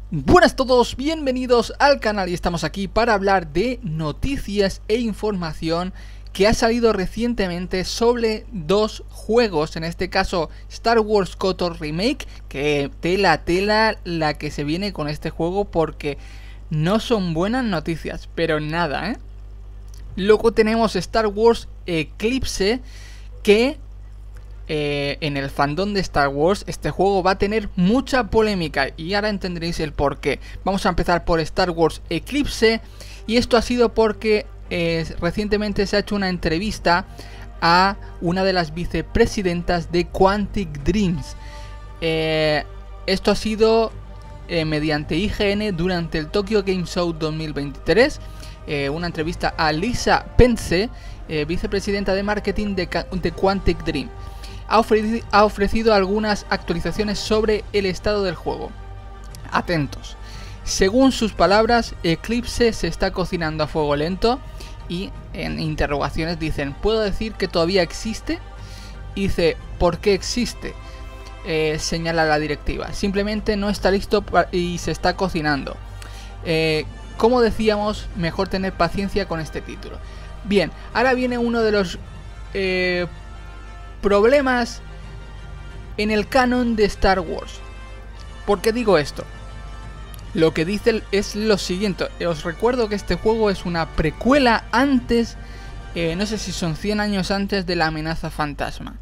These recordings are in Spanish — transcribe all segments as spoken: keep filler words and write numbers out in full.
Buenas a todos, bienvenidos al canal y estamos aquí para hablar de noticias e información que ha salido recientemente sobre dos juegos, en este caso Star Wars KOTOR Remake, que tela tela la que se viene con este juego porque no son buenas noticias, pero nada, ¿eh? Luego tenemos Star Wars Eclipse, que eh, en el fandom de Star Wars este juego va a tener mucha polémica y ahora entenderéis el por qué. Vamos a empezar por Star Wars Eclipse y esto ha sido porque eh, recientemente se ha hecho una entrevista a una de las vicepresidentas de Quantic Dreams. Eh, esto ha sido eh, mediante I G N durante el Tokyo Game Show dos mil veintitrés. Eh, una entrevista a Lisa Pence, eh, vicepresidenta de marketing de, de Quantic Dream. Ha ofrecido, ha ofrecido algunas actualizaciones sobre el estado del juego. Atentos. Según sus palabras, Eclipse se está cocinando a fuego lento y en interrogaciones dicen: ¿puedo decir que todavía existe? Y dice: ¿por qué existe? Eh, señala la directiva. Simplemente no está listo y se está cocinando. Eh, como decíamos, mejor tener paciencia con este título. Bien, ahora viene uno de los eh, problemas en el canon de Star Wars. ¿Por qué digo esto? Lo que dice es lo siguiente. Os recuerdo que este juego es una precuela antes, eh, no sé si son cien años antes de la amenaza fantasma.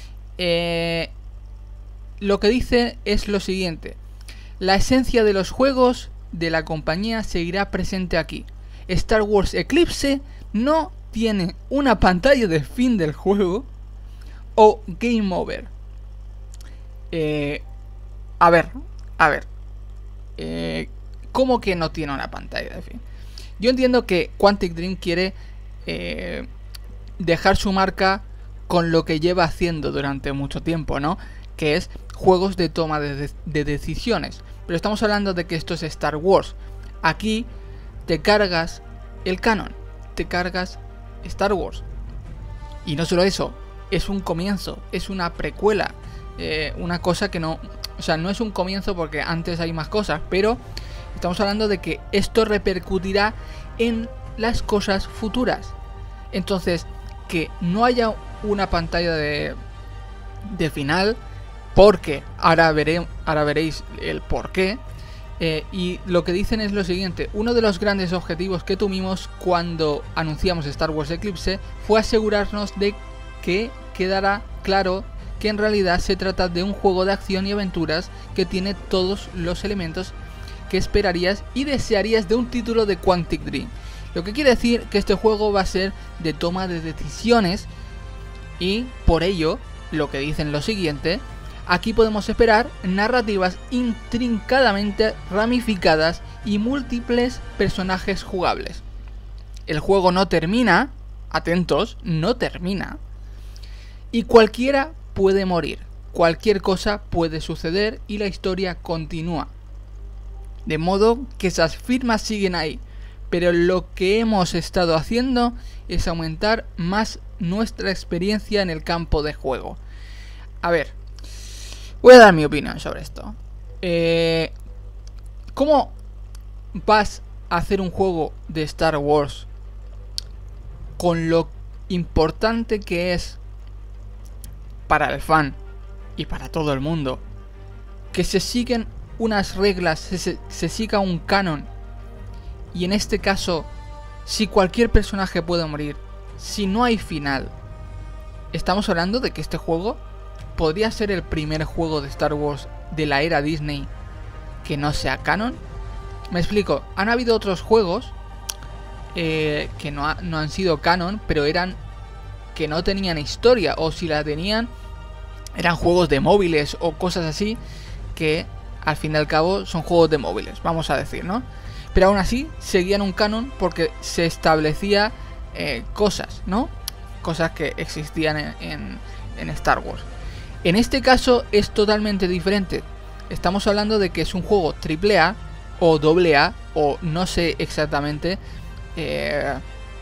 Eh, lo que dice es lo siguiente: la esencia de los juegos de la compañía seguirá presente aquí. Star Wars Eclipse no tiene una pantalla de fin del juego o Game Over. Eh, a ver, a ver. Eh, ¿Cómo que no tiene una pantalla de fin? Yo entiendo que Quantic Dream quiere eh, dejar su marca con lo que lleva haciendo durante mucho tiempo, ¿no? Que es juegos de toma de, de, de decisiones. Pero estamos hablando de que esto es Star Wars. Aquí te cargas el canon, te cargas Star Wars. Y no solo eso, es un comienzo, es una precuela, eh, una cosa que no... O sea, no es un comienzo porque antes hay más cosas, pero estamos hablando de que esto repercutirá en las cosas futuras. Entonces, que no haya una pantalla de, de final, porque ahora, veré, ahora veréis el por qué. Eh, y lo que dicen es lo siguiente: uno de los grandes objetivos que tuvimos cuando anunciamos Star Wars Eclipse fue asegurarnos de que quedará claro que en realidad se trata de un juego de acción y aventuras que tiene todos los elementos que esperarías y desearías de un título de Quantic Dream. Lo que quiere decir que este juego va a ser de toma de decisiones y por ello, lo que dicen lo siguiente: aquí podemos esperar narrativas intrincadamente ramificadas y múltiples personajes jugables. El juego no termina, atentos, no termina, y cualquiera puede morir, cualquier cosa puede suceder y la historia continúa. De modo que esas firmas siguen ahí, pero lo que hemos estado haciendo es aumentar más nuestra experiencia en el campo de juego. A ver, voy a dar mi opinión sobre esto. Eh, ¿Cómo vas a hacer un juego de Star Wars con lo importante que es para el fan y para todo el mundo, que se siguen unas reglas, se, se, se siga un canon, y en este caso, si cualquier personaje puede morir, si no hay final? Estamos hablando de que este juego podría ser el primer juego de Star Wars de la era Disney que no sea canon. Me explico, han habido otros juegos eh, que no, ha, no han sido canon, pero eran que no tenían historia, o si la tenían eran juegos de móviles o cosas así, que al fin y al cabo son juegos de móviles, vamos a decir, ¿no? Pero aún así seguían un canon porque se establecía eh, cosas, ¿no? Cosas que existían en, en, en Star Wars. En este caso es totalmente diferente. Estamos hablando de que es un juego triple A o doble A, o no sé exactamente. Eh,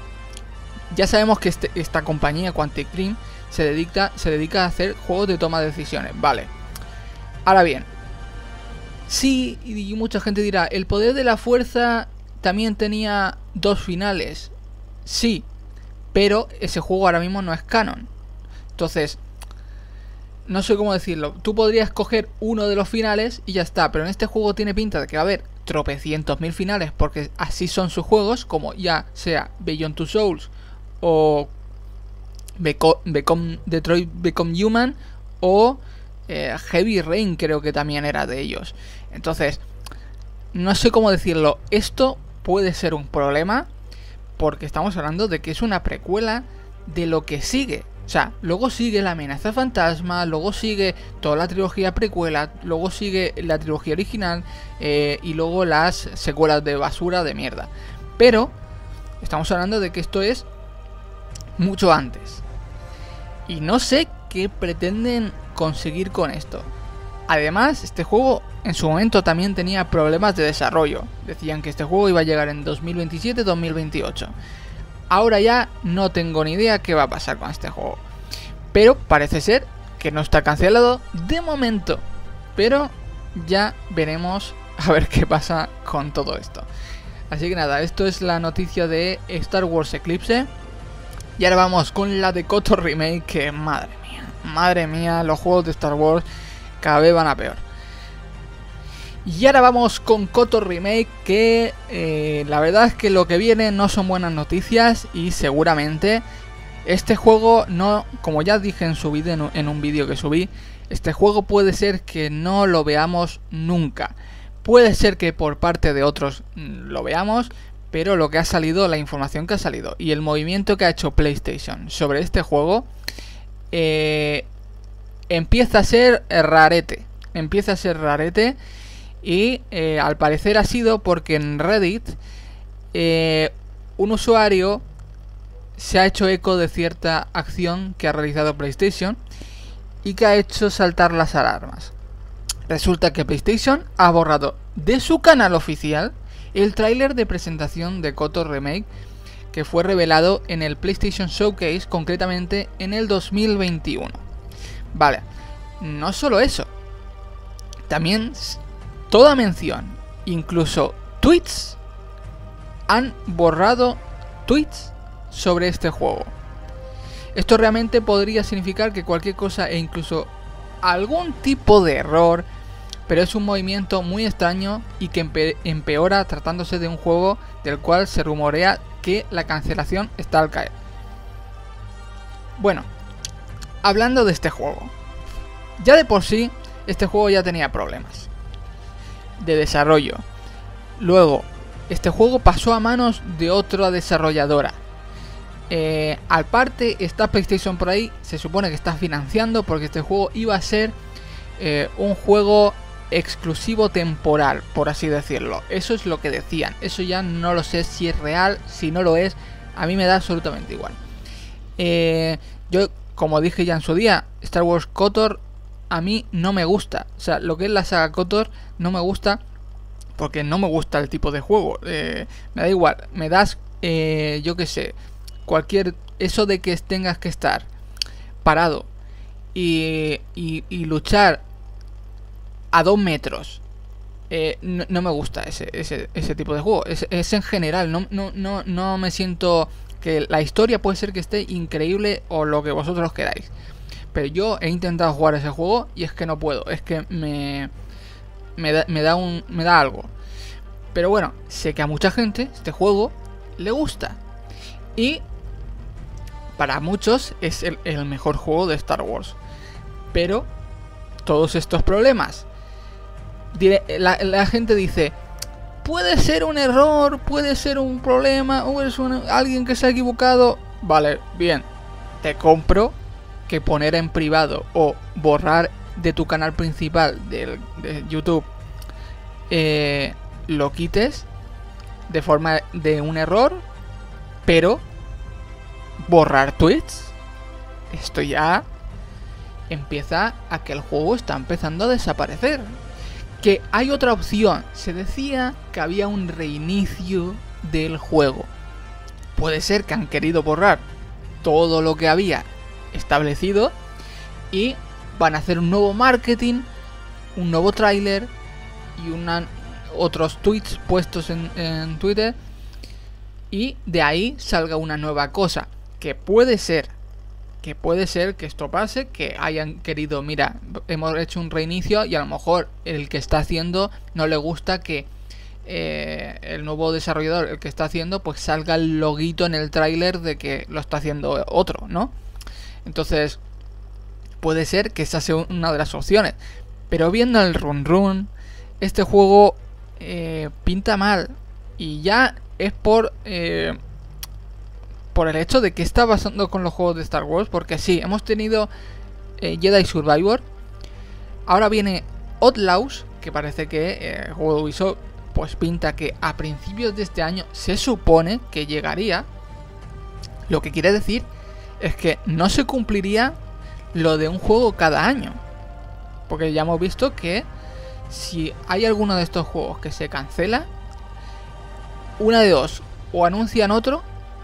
ya sabemos que este, esta compañía Quantic Dream se dedica, se dedica a hacer juegos de toma de decisiones, vale. Ahora bien, Sí, y mucha gente dirá, el poder de la fuerza también tenía dos finales. Sí, pero ese juego ahora mismo no es canon. Entonces, no sé cómo decirlo. Tú podrías coger uno de los finales y ya está. Pero en este juego tiene pinta de que va a haber tropecientos mil finales, porque así son sus juegos, como ya sea Beyond Two Souls o Beco Become, Detroit Become Human o eh, Heavy Rain, creo que también era de ellos. Entonces, no sé cómo decirlo. Esto puede ser un problema, porque estamos hablando de que es una precuela de lo que sigue. O sea, luego sigue la amenaza fantasma, luego sigue toda la trilogía precuela, luego sigue la trilogía original eh, y luego las secuelas de basura de mierda. Pero estamos hablando de que esto es mucho antes. Y no sé qué pretenden conseguir con esto. Además, este juego en su momento también tenía problemas de desarrollo. Decían que este juego iba a llegar en dos mil veintisiete dos mil veintiocho. Ahora ya no tengo ni idea qué va a pasar con este juego. Pero parece ser que no está cancelado de momento. Pero ya veremos a ver qué pasa con todo esto. Así que nada, esto es la noticia de Star Wars Eclipse. Y ahora vamos con la de KOTOR Remake, que madre mía, madre mía, los juegos de Star Wars cada vez van a peor. Y ahora vamos con KOTOR Remake, que eh, la verdad es que lo que viene no son buenas noticias y seguramente este juego no, como ya dije en su vídeo, en, en un vídeo que subí, este juego puede ser que no lo veamos nunca. Puede ser que por parte de otros mmm, lo veamos, pero lo que ha salido, la información que ha salido y el movimiento que ha hecho PlayStation sobre este juego eh, empieza a ser rarete, empieza a ser rarete. Y eh, al parecer ha sido porque en Reddit eh, un usuario se ha hecho eco de cierta acción que ha realizado PlayStation y que ha hecho saltar las alarmas. Resulta que PlayStation ha borrado de su canal oficial el tráiler de presentación de KOTOR Remake, que fue revelado en el PlayStation Showcase, concretamente en el dos mil veintiuno. Vale, no solo eso, también toda mención, incluso tweets, han borrado tweets sobre este juego. Esto realmente podría significar que cualquier cosa e incluso algún tipo de error, pero es un movimiento muy extraño y que empe empeora tratándose de un juego del cual se rumorea que la cancelación está al caer. Bueno, hablando de este juego, ya de por sí este juego ya tenía problemas de desarrollo. Luego, este juego pasó a manos de otra desarrolladora. Eh, al parte está PlayStation por ahí, se supone que está financiando porque este juego iba a ser eh, un juego exclusivo temporal, por así decirlo. Eso es lo que decían. Eso ya no lo sé si es real, si no lo es, a mí me da absolutamente igual. Eh, yo, como dije ya en su día, Star Wars KOTOR a mí no me gusta. O sea, lo que es la saga KOTOR no me gusta porque no me gusta el tipo de juego. Eh, me da igual, me das, eh, yo qué sé, cualquier... Eso de que tengas que estar parado y, y, y luchar a dos metros. Eh, no, no me gusta ese, ese, ese tipo de juego. Es, es en general, no, no, no, no me siento... Que la historia puede ser que esté increíble o lo que vosotros queráis. Pero yo he intentado jugar ese juego y es que no puedo. Es que me... Me da, me da un... Me da algo. Pero bueno, sé que a mucha gente este juego le gusta. Y... para muchos es el, el mejor juego de Star Wars. Pero... todos estos problemas... La, la gente dice... puede ser un error, puede ser un problema, o es un, alguien que se ha equivocado. Vale, bien. Te compro que poner en privado o borrar de tu canal principal de, de YouTube eh, lo quites de forma de un error, pero borrar tweets, esto ya empieza a que el juego está empezando a desaparecer. Que hay otra opción, se decía que había un reinicio del juego. Puede ser que han querido borrar todo lo que había establecido y van a hacer un nuevo marketing, un nuevo tráiler y una, otros tweets puestos en, en Twitter, y de ahí salga una nueva cosa, que puede ser, que puede ser que esto pase, que hayan querido, mira, hemos hecho un reinicio y a lo mejor el que está haciendo no le gusta que eh, el nuevo desarrollador, el que está haciendo, pues salga el loguito en el tráiler de que lo está haciendo otro, ¿no? Entonces puede ser que esa sea una de las opciones, pero viendo el run run, este juego eh, pinta mal, y ya es por eh, por el hecho de que está pasando con los juegos de Star Wars, porque sí, hemos tenido eh, Jedi Survivor, ahora viene Outlaws, que parece que eh, el juego de Ubisoft pues pinta que a principios de este año se supone que llegaría, lo que quiere decir es que no se cumpliría lo de un juego cada año, porque ya hemos visto que si hay alguno de estos juegos que se cancela, una de dos, o anuncian otro,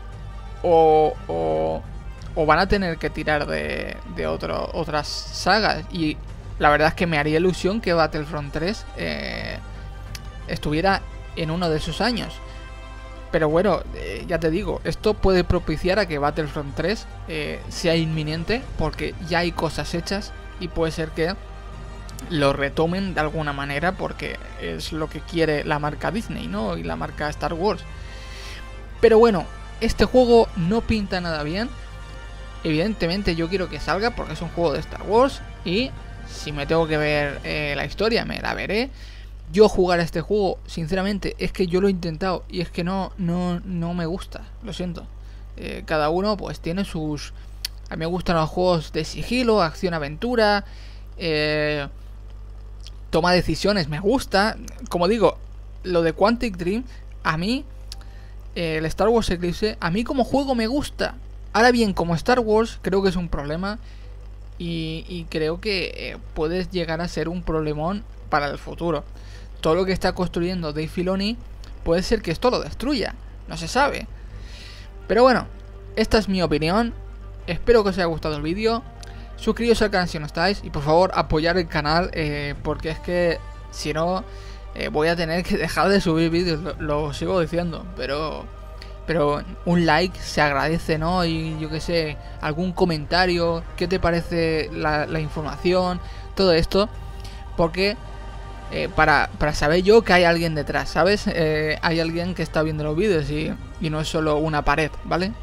o, o, o van a tener que tirar de, de otro, otras sagas. Y la verdad es que me haría ilusión que Battlefront tres eh, estuviera en uno de esos años. Pero bueno, eh, ya te digo, esto puede propiciar a que Battlefront tres eh, sea inminente, porque ya hay cosas hechas y puede ser que lo retomen de alguna manera, porque es lo que quiere la marca Disney, ¿no? Y la marca Star Wars. Pero bueno, este juego no pinta nada bien. Evidentemente yo quiero que salga porque es un juego de Star Wars, y si me tengo que ver eh, la historia, me la veré. Yo jugar a este juego, sinceramente, es que yo lo he intentado y es que no, no, no me gusta, lo siento. Eh, cada uno pues tiene sus... A mí me gustan los juegos de sigilo, acción-aventura, eh... toma decisiones, me gusta. Como digo, lo de Quantic Dream, a mí, eh, el Star Wars Eclipse, a mí como juego me gusta. Ahora bien, como Star Wars, creo que es un problema. Y, y creo que eh, puedes llegar a ser un problemón para el futuro. Todo lo que está construyendo Dave Filoni, puede ser que esto lo destruya. No se sabe. Pero bueno, esta es mi opinión. Espero que os haya gustado el vídeo. Suscribiros al canal si no estáis, y por favor apoyar el canal, eh, porque es que si no eh, voy a tener que dejar de subir vídeos, lo, lo sigo diciendo, pero pero un like se agradece, ¿no? Y yo qué sé, algún comentario, qué te parece la, la información, todo esto, porque eh, para, para saber yo que hay alguien detrás, ¿sabes? Eh, hay alguien que está viendo los vídeos y, y no es solo una pared, ¿vale?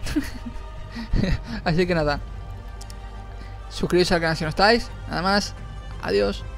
Así que nada, suscribiros al canal si no estáis. Nada más. Adiós.